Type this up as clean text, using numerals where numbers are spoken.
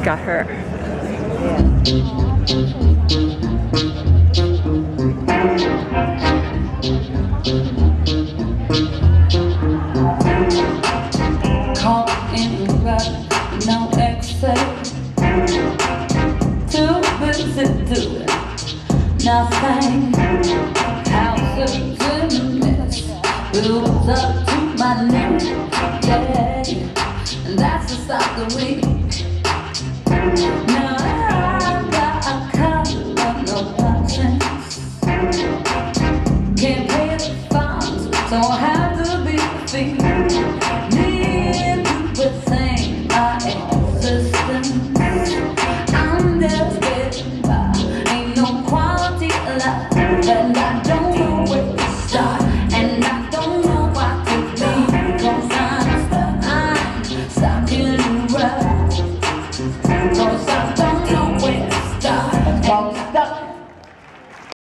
got her. Caught in the rut, no exit. Too busy doing nothing. House is in a mess. Bills up to my neck. Yeah, and that's the start of the week. Now I've got a couple of no conscience. Can't pay the fines, so I have to be a thief. Need to rethink my existence. I'm just getting by. Ain't no quality of life, and I don't know where to start, and I don't know what to be. 'Cause I'm stuck in a rut. 'Cause I don't know where to start. I'm stuck.